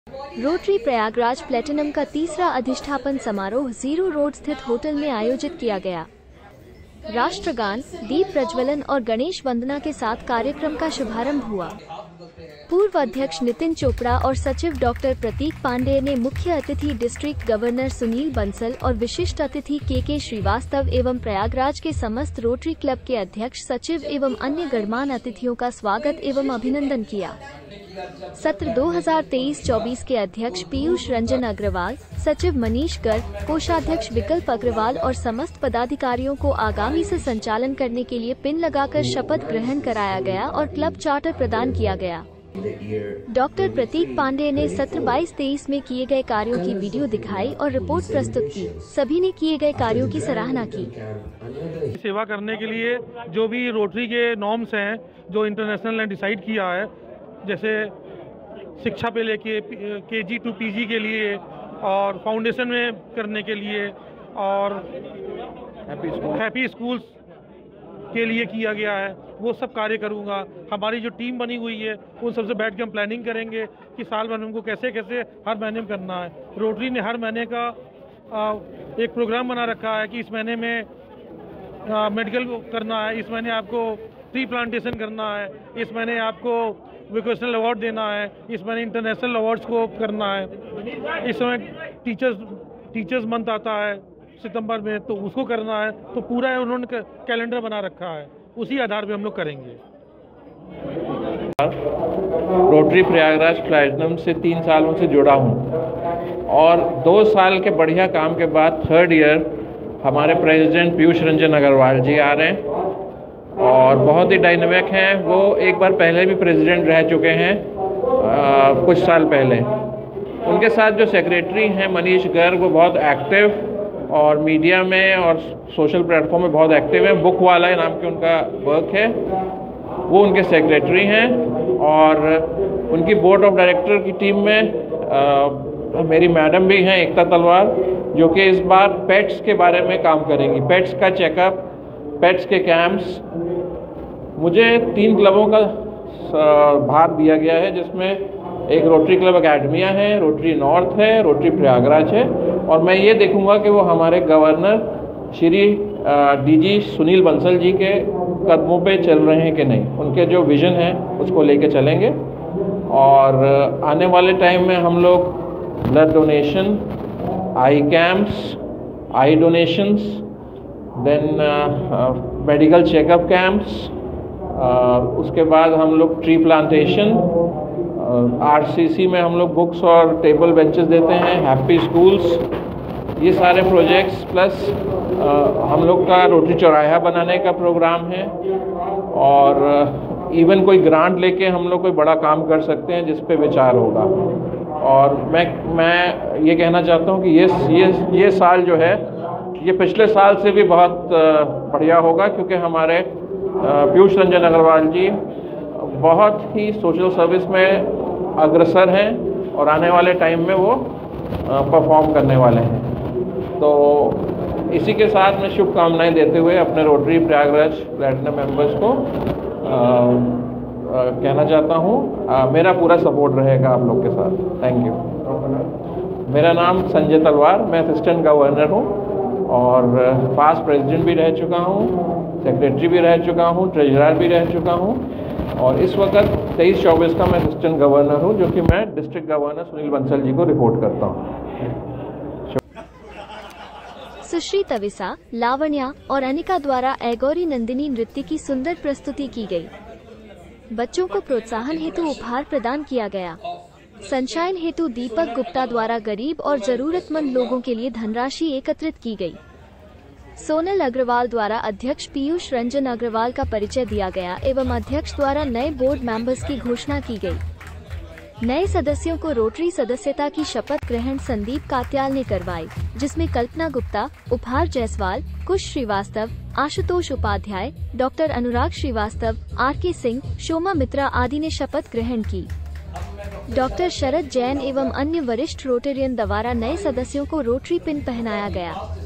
Rotary Prayagraj platinum का तीसरा अधिष्ठापन समारोह जीरो रोड स्थित होटल में आयोजित किया गया। राष्ट्रगान, दीप प्रज्वलन और गणेश वंदना के साथ कार्यक्रम का शुभारंभ हुआ। पूर्व अध्यक्ष नितिन चोपड़ा और सचिव डॉक्टर प्रतीक पांडेय ने मुख्य अतिथि डिस्ट्रिक्ट गवर्नर सुनील बंसल और विशिष्ट अतिथि के श्रीवास्तव एवं प्रयागराज के समस्त रोटरी क्लब के अध्यक्ष, सचिव एवं अन्य गणमान्य अतिथियों का स्वागत एवं अभिनंदन किया। सत्र 2023-24 के अध्यक्ष पीयूष रंजन अग्रवाल, सचिव मनीष गर्ग, कोषाध्यक्ष विकल्प अग्रवाल और समस्त पदाधिकारियों को आगामी से संचालन करने के लिए पिन लगाकर शपथ ग्रहण कराया गया और क्लब चार्टर प्रदान किया गया। डॉक्टर प्रतीक पांडेय ने सत्र 22-23 में किए गए कार्यों की वीडियो दिखाई और रिपोर्ट प्रस्तुत की। सभी ने किए गए कार्यों की सराहना की। सेवा करने के लिए जो भी रोटरी के नॉर्म्स हैं, जो इंटरनेशनल ने डिसाइड किया है, जैसे शिक्षा पे लेके KG to PG के लिए और फाउंडेशन में करने के लिए और हैप्पी स्कूल्स के लिए किया गया है, वो सब कार्य करूँगा। हमारी जो टीम बनी हुई है उन सबसे बैठ के हम प्लानिंग करेंगे कि साल भर हमको कैसे कैसे हर महीने में करना है। रोटरी ने हर महीने का एक प्रोग्राम बना रखा है कि इस महीने में मेडिकल करना है, इस महीने आपको ट्री प्लांटेशन करना है, इस महीने आपको वोकेशनल अवार्ड देना है, इस महीने इंटरनेशनल अवार्ड्स को करना है। इस समय टीचर्स मंथ आता है सितंबर में, तो उसको करना है। तो पूरा उन्होंने कैलेंडर बना रखा है, उसी आधार पे हम लोग करेंगे। रोटरी प्रयागराज प्लैटिनम से 3 सालों से जुड़ा हूँ और 2 साल के बढ़िया काम के बाद 3rd ईयर हमारे प्रेसिडेंट पीयूष रंजन अग्रवाल जी आ रहे हैं और बहुत ही डायनेमिक हैं। वो एक बार पहले भी प्रेसिडेंट रह चुके हैं कुछ साल पहले। उनके साथ जो सेक्रेटरी हैं मनीष गर्ग, वो बहुत एक्टिव और मीडिया में और सोशल प्लेटफॉर्म में बहुत एक्टिव हैं। बुक वाला नाम के उनका वर्क है, वो उनके सेक्रेटरी हैं। और उनकी बोर्ड ऑफ डायरेक्टर की टीम में मेरी मैडम भी हैं एकता तलवार, जो कि इस बार पेट्स के बारे में काम करेंगी। पेट्स का चेकअप, पेट्स के कैंप्स। मुझे 3 क्लबों का भाग दिया गया है, जिसमें एक रोटरी क्लब अकेडमिया है, रोटरी नॉर्थ है, रोटरी प्रयागराज है। और मैं ये देखूंगा कि वो हमारे गवर्नर श्री DG सुनील बंसल जी के कदमों पे चल रहे हैं कि नहीं। उनके जो विज़न है उसको लेके चलेंगे। और आने वाले टाइम में हम लोग blood donation, eye camps, eye donations, then medical checkup camps, उसके बाद हम लोग ट्री प्लांटेशन, RCC में हम लोग बुक्स और टेबल बेंचेस देते हैं, हैप्पी स्कूल्स, ये सारे प्रोजेक्ट्स। प्लस हम लोग का रोटरी चौराहा बनाने का प्रोग्राम है। और इवन कोई ग्रांट लेके हम लोग कोई बड़ा काम कर सकते हैं जिस पे विचार होगा। और मैं ये कहना चाहता हूँ कि ये साल जो है ये पिछले साल से भी बहुत बढ़िया होगा, क्योंकि हमारे पीयूष रंजन अग्रवाल जी बहुत ही सोशल सर्विस में अग्रसर हैं और आने वाले टाइम में वो परफॉर्म करने वाले हैं। तो इसी के साथ मैं शुभकामनाएं देते हुए अपने रोटरी प्रयागराज प्लैटिनम मेंबर्स को कहना चाहता हूँ मेरा पूरा सपोर्ट रहेगा आप लोग के साथ। Thank you. मेरा नाम संजय तलवार, मैं असिस्टेंट गवर्नर हूँ और पास्ट प्रेसिडेंट भी रह चुका हूँ, सेक्रेटरी भी रह चुका हूँ, ट्रेजरर भी रह चुका हूँ और इस वक्त 23-24 का मैं असिस्टेंट गवर्नर हूँ, जो कि मैं डिस्ट्रिक्ट गवर्नर सुनील बंसल जी को रिपोर्ट करता हूँ। सुश्री तविसा, लावण्या और अनिका द्वारा ऐगौरी नंदिनी नृत्य की सुंदर प्रस्तुति की गई। बच्चों को प्रोत्साहन हेतु उपहार प्रदान किया गया। सनशाइन हेतु दीपक गुप्ता द्वारा गरीब और जरूरतमंद लोगों के लिए धनराशि एकत्रित की गई। सोनल अग्रवाल द्वारा अध्यक्ष पीयूष रंजन अग्रवाल का परिचय दिया गया एवं अध्यक्ष द्वारा नए बोर्ड मेंबर्स की घोषणा की गई। नए सदस्यों को रोटरी सदस्यता की शपथ ग्रहण संदीप कात्याल ने करवाई, जिसमें कल्पना गुप्ता, उपहार जायसवाल, कुश श्रीवास्तव, आशुतोष उपाध्याय, डॉक्टर अनुराग श्रीवास्तव, RK सिंह, शोमा मित्रा आदि ने शपथ ग्रहण की। डॉक्टर शरद जैन एवं अन्य वरिष्ठ रोटेरियन द्वारा नए सदस्यों को रोटरी पिन पहनाया गया।